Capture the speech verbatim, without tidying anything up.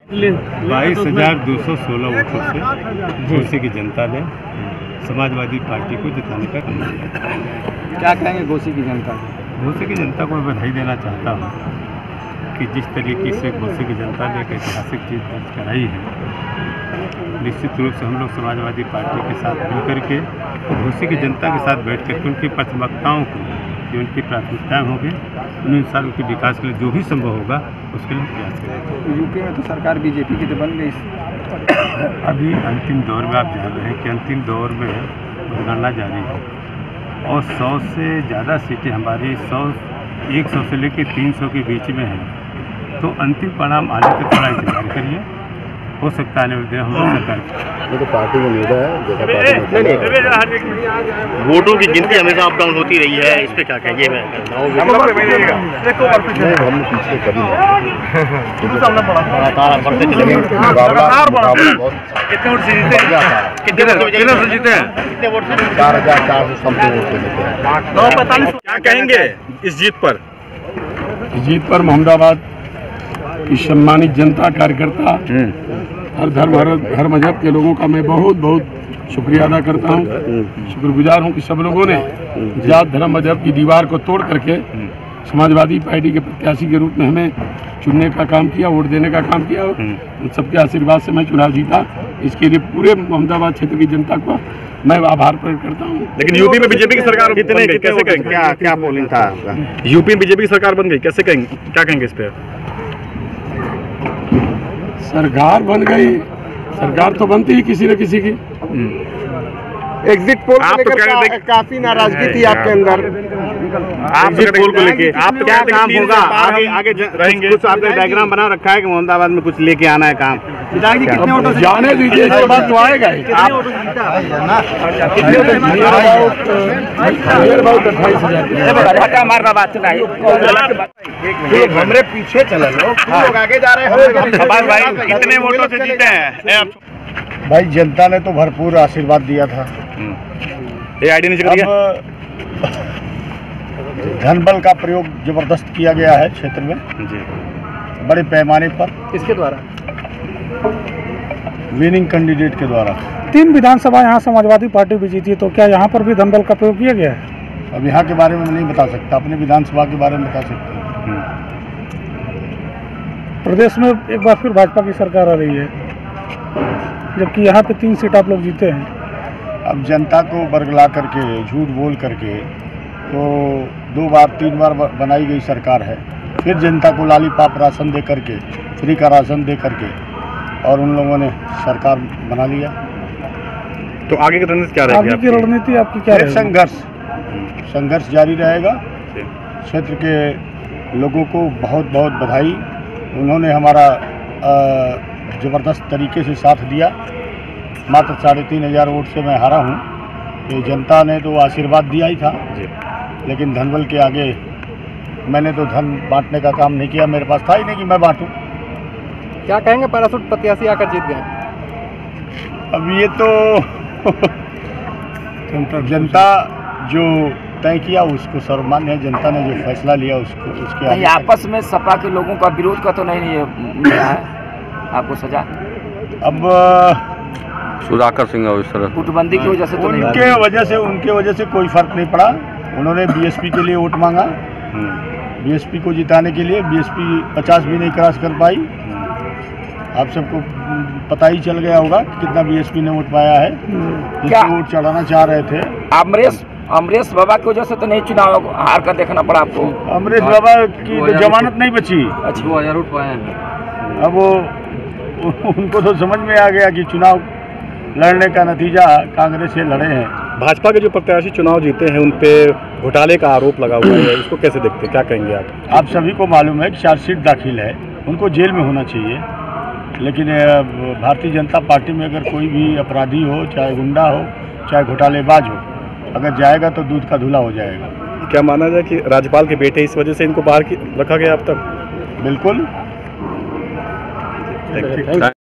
बाईस हजार दो सौ सोलह वोटों से घोसी की जनता ने समाजवादी पार्टी को जिताने का काम किया। क्या कहेंगे घोसी की जनता? घोसी की जनता को मैं बधाई देना चाहता हूँ कि जिस तरीके से घोसी की जनता ने एक ऐतिहासिक जीत दर्ज कराई है, निश्चित रूप से हम लोग समाजवादी पार्टी के साथ मिलकर के घोसी की जनता के साथ बैठ कर उनकी प्राथमिकताओं को, जो उनकी प्राथमिकताएँ होंगी, उन अनुसार उनके विकास के लिए जो भी संभव होगा उसके लिए प्रयास करेंगे। यूपी में तो सरकार बीजेपी की तो बन गई। अभी अंतिम दौर में आप जान रहे हैं कि अंतिम दौर में मतगणना जारी है और सौ से ज़्यादा सीटें हमारी सौ एक सौ से लेकर तीन सौ के बीच में हैं, तो अंतिम परिणाम आने तक थोड़ा इंतजार करिए, हो सकता है नहीं हम लोग सरकार ये तो पार्टी को उम्मीद है। वोटों की गिनती हमेशा अप डाउन होती रही है, इस पे क्या कहेंगे? मैं हम पीछे कभी लगातार बढ़ते चले गए। चार हजार चार सौ समथिंग वोट से जीते। क्या कहेंगे इस जीत पर? जीत पर मोहम्मदाबाद की सम्मानित जनता, कार्यकर्ता, हर धर्म हर हर मजहब के लोगों का मैं बहुत बहुत शुक्रिया अदा करता हूँ। शुक्रगुजार हूँ कि सब लोगों ने जात धर्म मजहब की दीवार को तोड़ करके समाजवादी पार्टी के प्रत्याशी के रूप में हमें चुनने का काम किया, वोट देने का काम किया। उन सबके आशीर्वाद से मैं चुनाव जीता। इसके लिए पूरे मोहम्मदाबाद क्षेत्र की जनता को मैं आभार प्रकट करता हूँ। लेकिन यूपी में बीजेपी की सरकार कितने कैसे कहेंगे? क्या क्या पोलिंग था आपका? यूपी में बीजेपी की सरकार बन गई, कैसे कहेंगे, क्या कहेंगे इस पे? सरकार बन गई, सरकार तो बनती ही किसी न किसी की। एग्जिट पोल आप तो कह रहे थे काफी नाराजगी थी आपके अंदर। आप एग्जिट पोल को लेके आप तो क्या कहते हैं काम कि होगा आगे हम आगे रहेंगे? कुछ आपने डायग्राम बना रखा है कि मोहम्मदाबाद में कुछ लेके आना है काम? पिताजी कितने वोटों से जाने दीजिए, इसके बाद तो आएगा ही। कितने वोटों से जीता? हमरे पीछे चले लोग लोग आगे जा रहे हैं। भाई कितने वोटों से जीते हैं? भाई जनता ने तो भरपूर आशीर्वाद दिया था। ये आईडी नहीं अब धन बल का प्रयोग जबरदस्त किया गया है क्षेत्र में जी, बड़े पैमाने पर। किसके द्वारा? विनिंग कैंडिडेट के द्वारा। तीन विधानसभा यहाँ समाजवादी पार्टी भी जीती, तो क्या यहाँ पर भी धन बल का प्रयोग किया गया है? अब यहाँ के बारे में मैं नहीं बता सकता, अपने विधानसभा के बारे में बता सकता हूँ। प्रदेश में एक बार फिर भाजपा की सरकार आ रही है, जबकि यहाँ पे तीन सीट आप लोग जीते हैं। अब जनता को बरगला करके, झूठ बोल करके, तो दो बार तीन बार बनाई गई सरकार है, फिर जनता को लालीपाप राशन दे करके, फ्री का राशन दे करके, और उन लोगों ने सरकार बना लिया। तो आगे की रणनीति क्या रहेगी? आगे की रणनीति आपकी क्या रहेगी? संघर्ष संघर्ष जारी रहेगा। क्षेत्र के लोगों को बहुत बहुत बधाई, उन्होंने हमारा ज़बरदस्त तरीके से साथ दिया। मात्र साढ़े तीन हज़ार वोट से मैं हारा हूँ। ये जनता ने तो आशीर्वाद दिया ही था, लेकिन धनबल के आगे मैंने तो धन बांटने का काम नहीं किया, मेरे पास था ही नहीं कि मैं बांटूं। क्या कहेंगे पैराशूट प्रत्याशी आकर जीत गए? अब ये तो जनता जो तय किया उसको सर्वमान्य है। जनता ने जो फैसला लिया उसको उसके आगे आपस में सपा के लोगों का विरोध का तो नहीं मिला है आपको सजा? अब सुधाकर सिंह और इस तरह गुटबंदी की वजह से तो नहीं, उनके वजह से उनके वजह से कोई फर्क नहीं पड़ा। उन्होंने बीएसपी के लिए वोट मांगा, बीएसपी को जिताने के लिए। बीएसपी पचास भी नहीं क्रॉस कर पाई। आप सबको पता ही चल गया होगा कि कितना बीएसपी ने वोट पाया है, जिसको वोट चढ़ाना चाह रहे थे। अमरेश अमरेश बाबा की वजह से तो नहीं चुनाव हार कर देखना पड़ा आपको? अमरेश बाबा की तो जमानत नहीं बची। अच्छा, दो हजार वोट पाए हैं। अब वो उनको तो समझ में आ गया कि चुनाव लड़ने का नतीजा कांग्रेस से लड़े हैं। भाजपा के जो प्रत्याशी चुनाव जीते हैं उन पे घोटाले का आरोप लगा हुआ है, इसको कैसे देखते हैं, क्या कहेंगे आप? आप सभी को मालूम है कि चार्जशीट दाखिल है, उनको जेल में होना चाहिए। लेकिन भारतीय जनता पार्टी में अगर कोई भी अपराधी हो, चाहे गुंडा हो, चाहे घोटालेबाज हो, अगर जाएगा तो दूध का धुला हो जाएगा। क्या माना जाए कि राज्यपाल के बेटे इस वजह से इनको बाहर की रखा गया अब तक? बिल्कुल।